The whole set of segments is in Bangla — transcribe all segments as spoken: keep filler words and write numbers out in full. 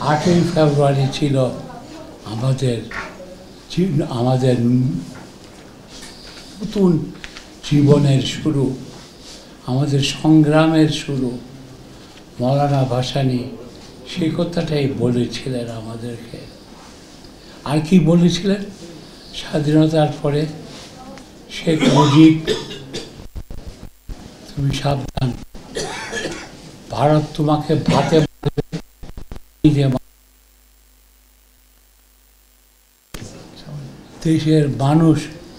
আটই ফেব্রুয়ারি ছিল আমাদের আমাদের নতুন জীবনের শুরু, আমাদের সংগ্রামের শুরু। মৌলানা ভাসানী সেই কথাটাই বলেছিলেন আমাদেরকে। আর কি বলেছিলেন? স্বাধীনতার পরে শেখ মুজিব, তুমি সাবধান, ভারত তোমাকে ভাতে দেশের মানুষ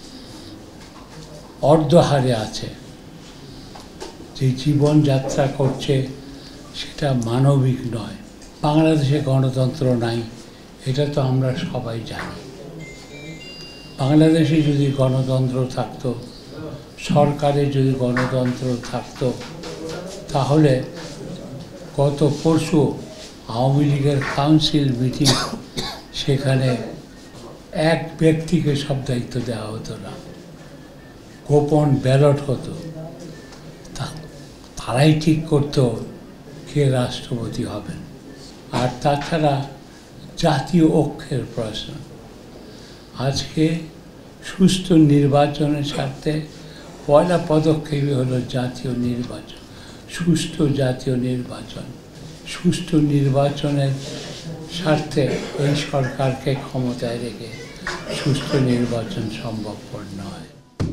অর্ধহারে আছে, যে জীবনযাত্রা করছে সেটা মানবিক নয়। বাংলাদেশে গণতন্ত্র নাই, এটা তো আমরা সবাই জানি। বাংলাদেশে যদি গণতন্ত্র থাকতো, সরকারে যদি গণতন্ত্র থাকতো, তাহলে গত পরশু আওয়ামী লীগের কাউন্সিল মিটিং, সেখানে এক ব্যক্তিকে সব দায়িত্ব দেওয়া হতো না, গোপন ব্যালট হতো। তারাই ঠিক করতো কে রাষ্ট্রপতি হবেন। আর তাছাড়া জাতীয় ঐক্যের প্রশ্ন, আজকে সুষ্ঠু নির্বাচনের স্বার্থে পয়লা পদক্ষেপই হলো জাতীয় নির্বাচন, সুষ্ঠু জাতীয় নির্বাচন। সুষ্ঠু নির্বাচনের স্বার্থে এই সরকারকে ক্ষমতায় রেখে সুষ্ঠু নির্বাচন সম্ভবপর নয়।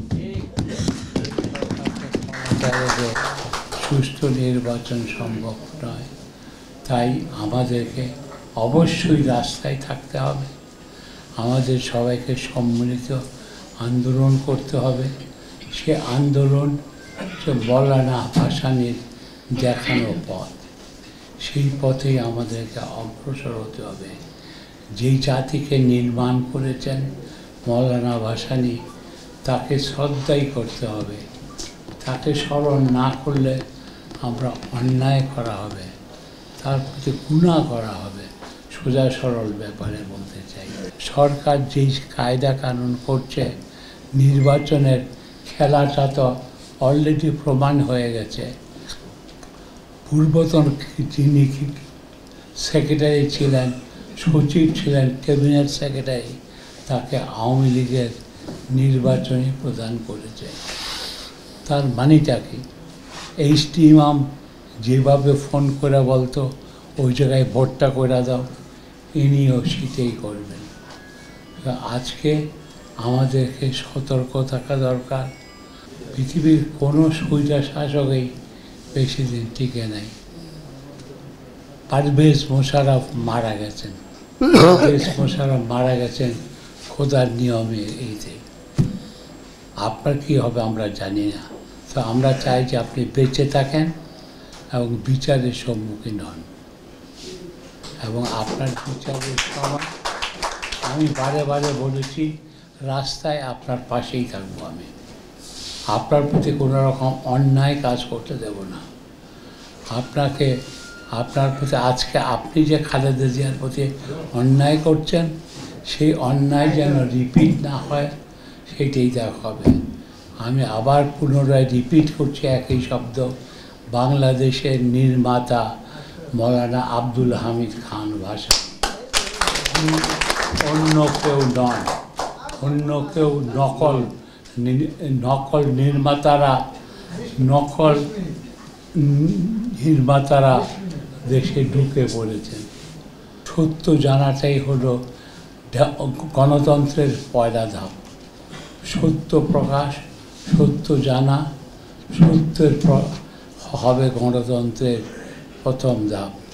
সুষ্ঠু নির্বাচন সম্ভব নয়, তাই আমাদেরকে অবশ্যই রাস্তায় থাকতে হবে, আমাদের সবাইকে সম্মিলিত আন্দোলন করতে হবে। সে আন্দোলন যে মৌলানা ভাসানীর দেখানো পথ, সেই পথেই আমাদেরকে অগ্রসর হতে হবে। যেই জাতিকে নির্মাণ করেছেন মৌলানা ভাসানী, তাকে শ্রদ্ধাই করতে হবে। তাকে স্মরণ না করলে আমরা অন্যায় করা হবে, তার প্রতি গুনাহ করা হবে। সোজা সরল ব্যাপারে বলতে চাই, সরকার যেই কায়দা কানুন করছে, নির্বাচনের খেলাটা তো অলরেডি প্রমাণ হয়ে গেছে। পূর্বতন যিনি সেক্রেটারি ছিলেন, সচিব ছিলেন, ক্যাবিনেট সেক্রেটারি, তাকে আওয়ামী লীগের নির্বাচনী প্রদান করেছে। তার মানেটা কি? এইচ টি ইমাম যেভাবে ফোন করে বলতো ওই জায়গায় ভোটটা করে দাও, ইনিও সেটাই করবেন। আজকে আমাদেরকে সতর্ক থাকা দরকার। পৃথিবীর কোনো স্বৈরাচার শাসকই বেশি দিন টিকে নাই। পারভেজ মোশাররফ মারা গেছেন, পারভেজ মোশাররফ মারা গেছেন খোদার নিয়মে। এইতে আপনার কি হবে আমরা জানি না। তো আমরা চাই যে আপনি বেঁচে থাকেন এবং বিচারের সম্মুখীন হন, এবং আপনার বিচারের সময় আমি বারে বারে বলেছি, রাস্তায় আপনার পাশেই থাকবো। আমি আপনার প্রতি কোনো রকম অন্যায় কাজ করতে দেব না। আপনাকে আপনার প্রতি আজকে আপনি যে খালেদা জিয়ার প্রতি অন্যায় করছেন, সেই অন্যায় যেন রিপিট না হয় সেইটাই দেখা হবে। আমি আবার পুনরায় রিপিট করছি একই শব্দ, বাংলাদেশের নির্মাতা মৌলানা আব্দুল হামিদ খান ভাসানী, অন্য কেউ নয়। অন্য কেউ নকল নকল নির্মাতারা নকল নির্মাতারা দেশে ঢুকে পড়েছেন। সত্য জানাটাই হলো গণতন্ত্রের পয়লা ধাপ। সত্য প্রকাশ, সত্য জানা, সত্যের হবে গণতন্ত্রের প্রথম ধাপ।